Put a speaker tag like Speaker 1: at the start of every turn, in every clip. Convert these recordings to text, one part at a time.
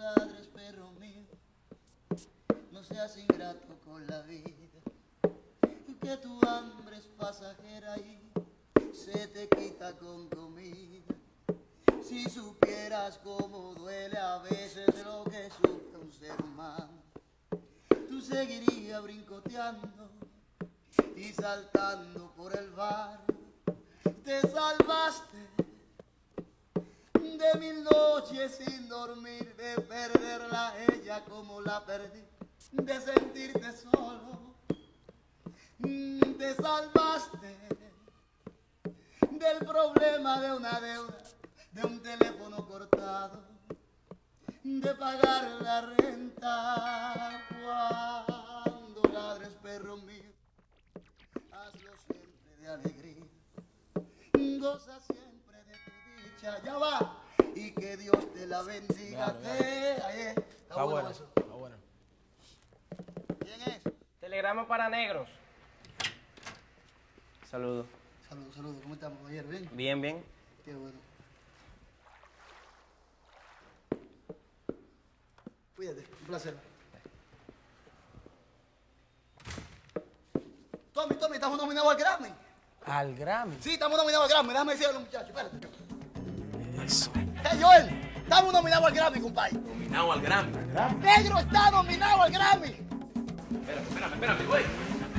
Speaker 1: ladres, perro mío, no seas ingrato con la vida, que tu hambre es pasajera y se te quita con comida. Si supieras cómo duele a veces lo que sufre un ser humano, tú seguirías brincoteando y saltando por el barrio. Te salvaste de 1000 noches sin dormir, de perderla ella como la perdí, de sentirte solo. Te salvaste del problema de una deuda, de un teléfono cortado, de pagar la renta. Cuando ladres, perro mío, hazlo siempre de alegría, goza siempre de tu dicha. Ya va, y que Dios te la bendiga.
Speaker 2: Está bueno eso. Está bueno.
Speaker 1: ¿Quién es?
Speaker 3: Telegrama para negros. Saludos.
Speaker 1: Saludos. ¿Cómo estamos, caballero? ¿Bien?
Speaker 3: Bien, bien.
Speaker 1: Qué bueno. Cuídate, un placer. Tommy, estamos nominados al Grammy.
Speaker 2: ¿Al Grammy?
Speaker 1: Sí, estamos nominados al Grammy. Déjame decirle a los muchachos, espérate.
Speaker 2: Eso.
Speaker 1: Hey, Joel, estamos nominados al Grammy, compadre.
Speaker 4: Nominado al Grammy.
Speaker 1: Negro está nominado al Grammy.
Speaker 4: Espérame, güey.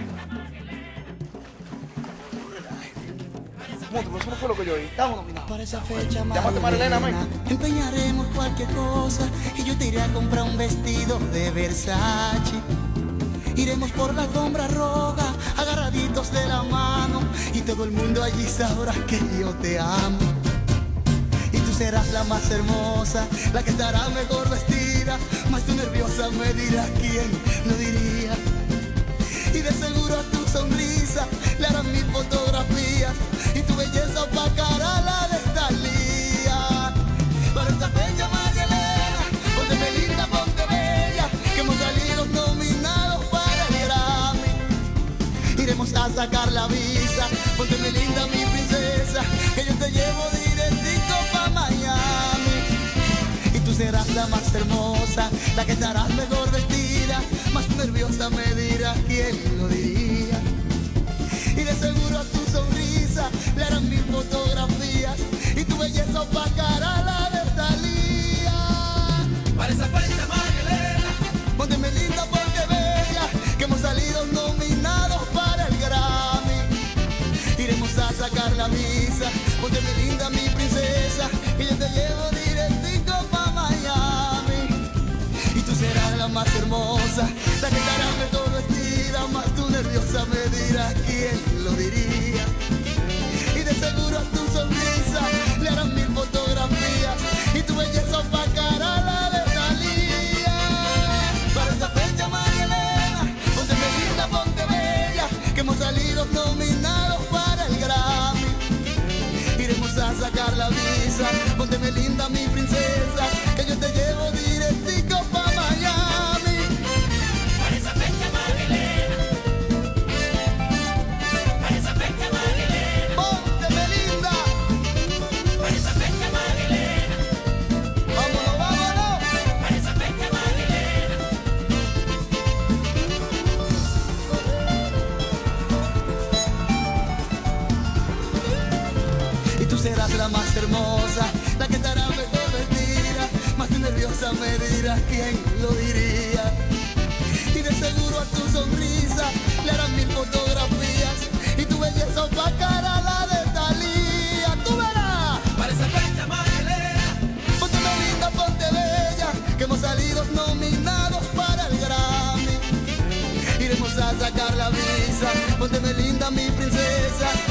Speaker 1: Pero eso no fue lo que yo oí. Estamos nominados.
Speaker 5: Para esa fecha,
Speaker 1: Llámate Marilena, man.
Speaker 5: empeñaremos cualquier cosa y yo te iré a comprar un vestido de Versace. Iremos por la alfombra roja, agarraditos de la mano, y todo el mundo allí sabrá que yo te amo. Y tú serás la más hermosa, la que estará mejor vestida, más tú nerviosa me dirás quién lo diría. Y de seguro a tu sonrisa le harán 1000 fotografías, y tu belleza opacará la de Thalía. Para esta fecha, María Elena, ponte linda, ponte bella, que hemos salido nominados para el Grammy. Iremos a sacar la visa, ponte linda, mi princesa, que yo te llevo directito pa' Miami. Y tú serás la más hermosa, la que estarás mejor vestida, más nerviosa me dirás quién lo diría. Y de seguro a tu sonrisa le harán 1000 fotografías, y tu belleza opacará la de Thalía.
Speaker 4: Para esa fecha, María Elena,
Speaker 5: Pónteme linda, ponte bella, que hemos salido nominados para el Grammy. Iremos a sacar la visa, pónteme linda, mi princesa, que yo te llevo directico pa' Miami. Y tú serás la más hermosa, la que estará mejor vestida, más tú nerviosa me dirás quién lo diría. Y de seguro a tu sonrisa le harán 1000 fotografías, y tu belleza opacará la de Thalía. Para esta fecha, María Elena, ponte linda, ponte bella, que hemos salido nominados para el Grammy. Iremos a sacar la visa, pónteme linda, mi princesa, que yo te llevo directico pa' Miami.
Speaker 4: para esa fecha, María Elena, para esa fecha, María Elena,
Speaker 5: Pónteme linda,
Speaker 4: para esa fecha, María Elena,
Speaker 5: vámonos.
Speaker 4: para esa fecha, María Elena.
Speaker 5: Y tú serás la más hermosa, la que estará mejor vestida, más tú nerviosa me dirás quién lo diría. Y de seguro a tu sonrisa le harán 1000 fotografías, y tu belleza opacará la de Thalía. Tú verás.
Speaker 4: Para esa fecha, María Elena,
Speaker 5: Ponte linda, ponte bella, que hemos salido nominados para el Grammy. Iremos a sacar la visa, pónteme linda, mi princesa,